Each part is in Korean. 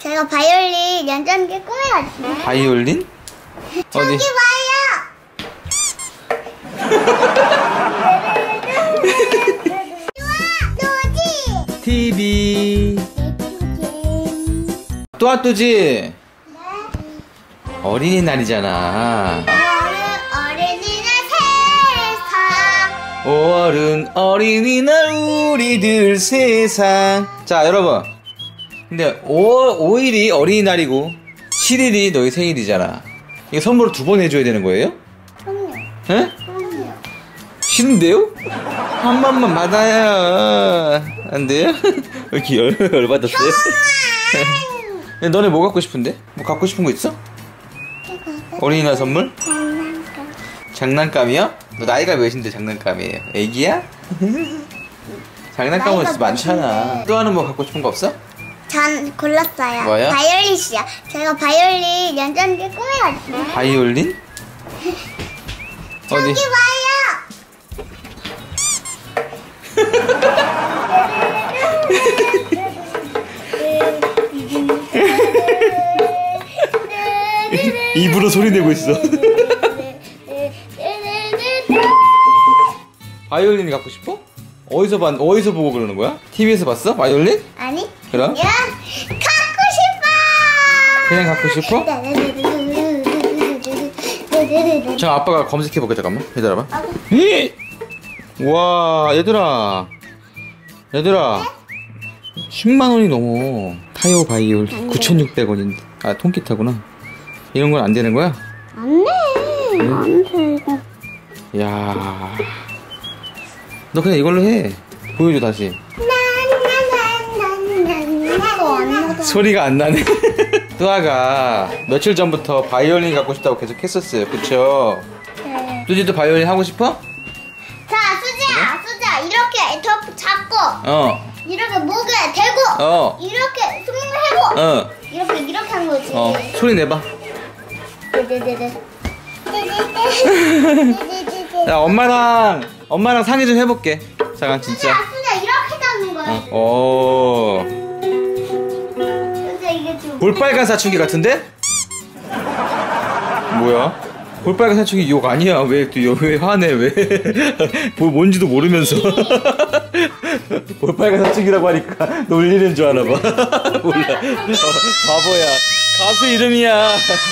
제가 바이올린 연주하는 꿈이거든요. 바이올린? 저기 봐요. 뚜지. TV. 뚜아뚜지. 어린이날이잖아. 5월은 어린이날 우리들 세상. 자 여러분, 근데 5일이 어린이날이고 7일이 너희 생일이잖아. 이거 선물을 2번 해줘야 되는 거예요? 그럼요. 에? 그럼요. 싫은데요? 한 번만 받아야 안 돼요? 왜 이렇게 열받았어요? 너네 뭐 갖고 싶은데? 뭐 갖고 싶은 거 있어? 어린이날 선물? 장난감. 장난감이요? 너 나이가 몇인데 장난감이에요? 애기야? 장난감은 나이가 많잖아. 몇인데. 또 하는 뭐 갖고 싶은 거 없어? 전 골랐어요. 뭐요? 바이올린이요. 제가 바이올린 연주하는 꿈이거든요. 바이올린? 저기 어디? 봐요. 입으로 소리 내고 있어. 바이올린 갖고 싶어? 어디서 보고 그러는 거야? TV에서 봤어? 바이올린? 아니? 그럼? 야, 갖고 싶어. 그냥 갖고 싶어? 자, 아빠가 검색해볼게. 잠깐만 기다려봐. 와, 얘들아 10만원이 넘어. 타이어 바이올 9,600원인데. 아, 통기타구나. 이런 건 안 되는 거야? 안 돼. 안 돼. 야, 너 그냥 이걸로 해. 보여줘 다시. 소리가 안 나네. 뚜아가 며칠 전부터 바이올린 갖고 싶다고 계속 했었어요. 그쵸? 네. 뚜지도 바이올린 하고 싶어? 자, 수지야, 이렇게 잡고, 이렇게 목에 대고, 이렇게 숨을 해고, 이렇게 한 거지. 소리 내봐. 야, 엄마랑 상의 좀 해볼게. 잠깐 진짜. 수지야, 이렇게 잡는 거야. 수지야, 이게 좀. 볼빨간 사춘기 같은데? 뭐야? 볼빨간 사춘기 욕 아니야. 왜 화내? 왜? 뭐 뭔지도 모르면서. 볼빨간 사춘기라고 하니까 놀리는 줄 아나 봐. 몰라. 바보야. 가수 이름이야.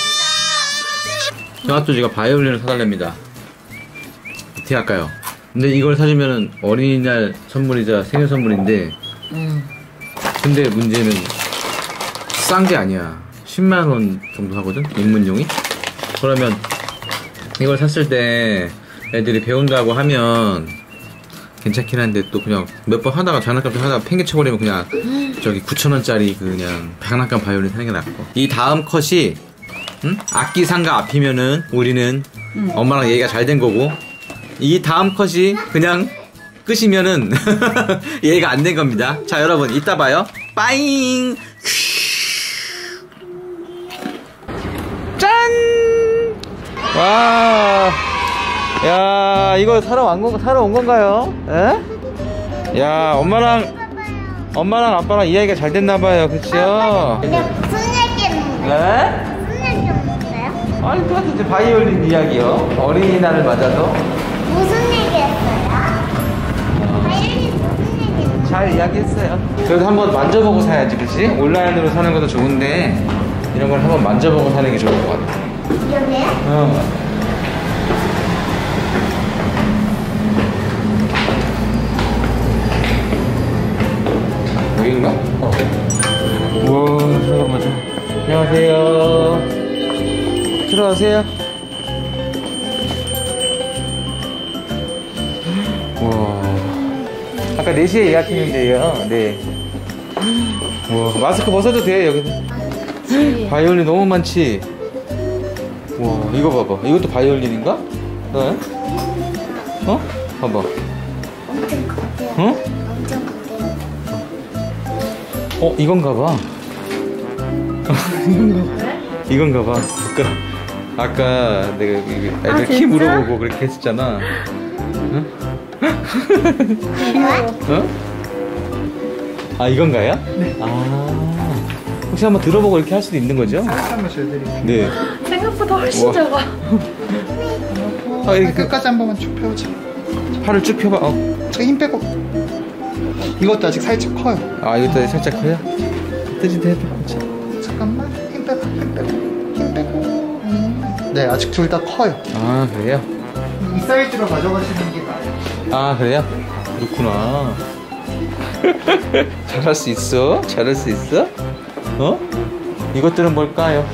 정아뚜지가 바이올린을 사달랍니다. 어떻게 할까요? 근데 이걸 사주면은 어린이날 선물이자 생일 선물인데, 근데 문제는 싼 게 아니야. 10만원 정도 하거든? 입문용이? 그러면 이걸 샀을 때 애들이 배운다고 하면 괜찮긴 한데, 또 그냥 몇 번 하다가 장난감 좀 하다가 팽개쳐버리면 그냥 저기 9,000원짜리 그냥 장난감 바이올린 사는 게 낫고. 이 다음 컷이 악기 상가 앞이면은 우리는 엄마랑 얘기가 잘 된 거고, 이 다음 컷이 그냥 끝이면은 얘기가 안 된 겁니다. 자 여러분, 이따 봐요. 빠잉. 짠! 와, 야, 이거 사러 온 건가요? 에? 야, 엄마랑 아빠랑 이야기가 잘 됐나봐요. 그치요? 근데 무슨 얘기 했는데? 에? 무슨 얘기 했는데요? 아니, 똑같은 바이올린 이야기요. 어린이날을 맞아서. 무슨 얘기 했어요? 바이올린 무슨 얘기 했는데? 잘 이야기했어요. 그래도 한번 만져보고 사야지, 그치? 온라인으로 사는 것도 좋은데 이런 걸 한번 만져보고 사는 게 좋을 것 같아. 여기요? 여긴가? 우와, 들어가보자. 안녕하세요. 들어가세요. 우와, 아까 4시에 예약했는데요. 네. 우와, 마스크 벗어도 돼, 여기는. 바이올린 너무 많지? 우와, 이거 봐봐. 이것도 바이올린인가? 네? 봐봐. 엄청 커요. 어? 엄청 커요. 이건가 봐. 이건가 봐. 아까 내가 애들 키 물어보고 그렇게 했었잖아. 응? 어? 아, 이건가요? 네. 아, 혹시 한번 들어보고 이렇게 할 수도 있는 거죠? 한번 줘드릴게요. 네. 생각보다 훨씬 우와. 작아. 아, 이렇게 끝까지 한 번만 쭉 펴보자. 팔을 쭉 펴봐. 저 힘 빼고. 이것도 아직 살짝 커요. 아, 이것도 살짝 커요? 뜨지도 해봐. 잠깐만. 힘 빼고, 힘 빼고, 힘 빼고. 네, 아직 둘 다 커요. 아, 그래요? 이 사이즈로 가져가시는 게 나아요. 아, 그래요? 그렇구나. 잘할 수 있어? 잘할 수 있어? 어? 이것들은 뭘까요?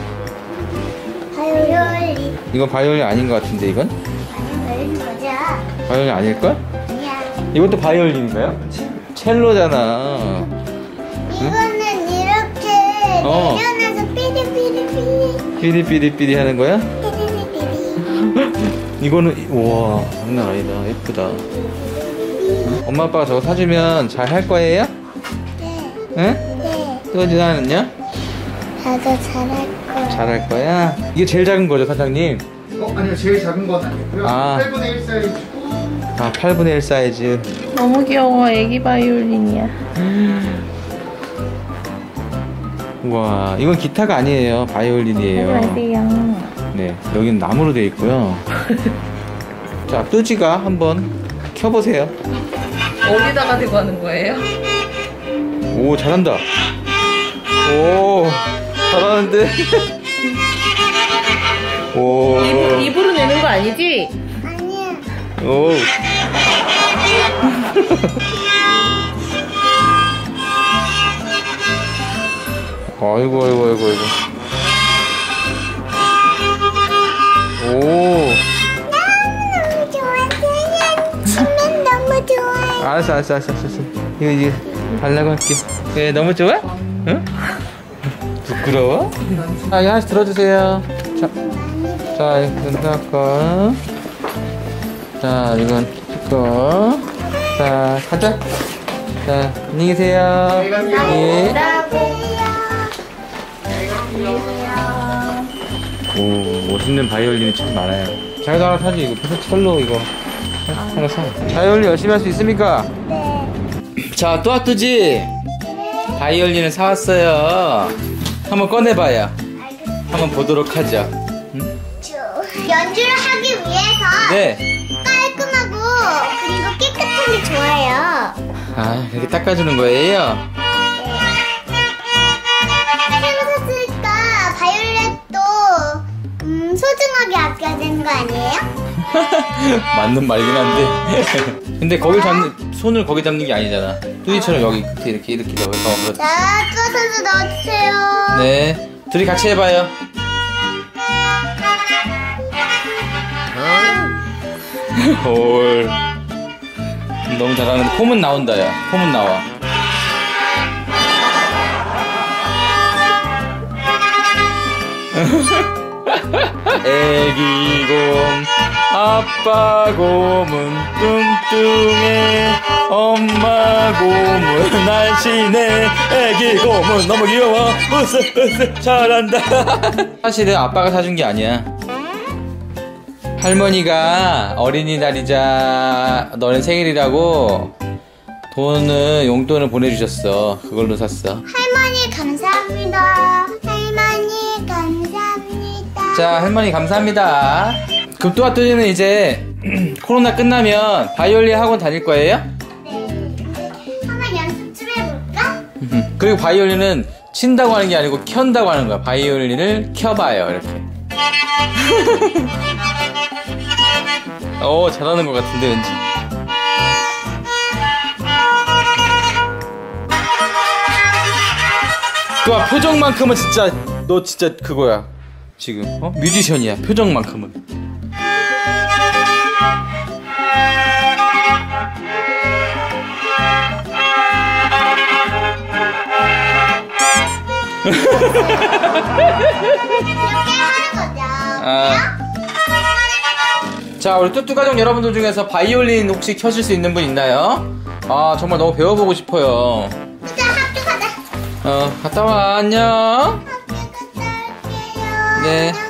바이올린. 이건 바이올린 아닌 것 같은데, 이건? 바이올린 거죠? 바이올린 아닐걸? 아니야. 이것도 바이올린인가요? 첼로잖아. 이거는 이렇게 어. 내려놔서 삐리삐리삐리. 삐리삐리삐리 하는 거야? 삐리삐리삐리. 이거는, 우와, 장난 아니다. 예쁘다. 엄마 아빠가 저거 사주면 잘 할 거예요? 네. 응? 네. 또지나는요? 나도 잘할 거야. 잘할 거야? 이게 제일 작은 거죠, 사장님? 아니요, 제일 작은 건 아니고요. 아. 8분의 1 사이즈고. 아, 8분의 1 사이즈. 너무 귀여워. 애기 바이올린이야. 우와, 이건 기타가 아니에요. 바이올린이에요. 안녕하세요. 네, 여기는 나무로 되어 있고요. 자, 뚜지가 한번 켜보세요. 어디다가 대고 하는 거예요? 오, 잘한다. 오, 잘하는데. 오, 입으로 내는 거 아니지? 아니야. 오. 아이고, 아이고, 아이고, 아이고. 오. 너무 좋아. 그냥 치면 너무 좋아요. 알았어, 알았어, 알았어, 알았어. 이거 달라고 할게. 네, 너무 좋아? 응? 부끄러워? 자, 이거 하나씩 들어주세요. 자, 이건 거. 자, 이건 거. 자, 가자. 자, 안녕히 계세요. 예. 오, 멋있는 바이올린이 참 많아요. 자기도 하나 사지. 이거 첼로 이거 하나 사. 바이올린 열심히 할 수 있습니까? 네. 자, 또아뚜지 바이올린을 사왔어요. 한번 꺼내봐요. 한번 보도록 하죠. 연주를 하기 위해서 네. 깔끔하고 그리고 깨끗한 게 좋아요. 아, 이렇게 닦아주는 거예요? 새로 샀으니까 바이올렛도 소중하게 아껴야 되는 거 아니에요? 맞는 말이긴 한데. 근데 거기 손을 거기 잡는 게 아니잖아. 뚜지처럼 여기 끝에 이렇게 넣어서. 자, 뚜어서 넣어주세요. 네. 둘이 같이 해봐요. 헐. 너무 잘하는데 폼은 나온다, 야. 폼은 나와. 애기 곰 아빠 곰은 뚱뚱해 엄마 곰은 날씬해 애기 곰은 너무 귀여워 으쓱 잘한다. 사실은 아빠가 사준 게 아니야. 할머니가 어린이날이자 너네 생일이라고 용돈을 보내주셨어. 그걸로 샀어. 할머니 감사합니다. 할머니 감사합니다. 자, 할머니 감사합니다. 그럼 또아뚜지는 이제 코로나 끝나면 바이올린 학원 다닐 거예요? 네. 한번 연습 좀 해볼까? 그리고 바이올린은 친다고 하는 게 아니고 켠다고 하는 거야. 바이올린을 켜봐요, 이렇게. 잘하는 것 같은데, 왠지. 또아, 표정만큼은 진짜, 너 진짜 그거야. 지금, 뮤지션이야, 표정만큼은. 이렇게 하는 거죠. 자, 우리 뚜뚜 가족 여러분들 중에서 바이올린 혹시 켜실 수 있는 분 있나요? 아, 정말 너무 배워보고 싶어요. 자, 학교 가자. 갔다 와, 안녕. 학교 갔다 올게요. 네. 안녕.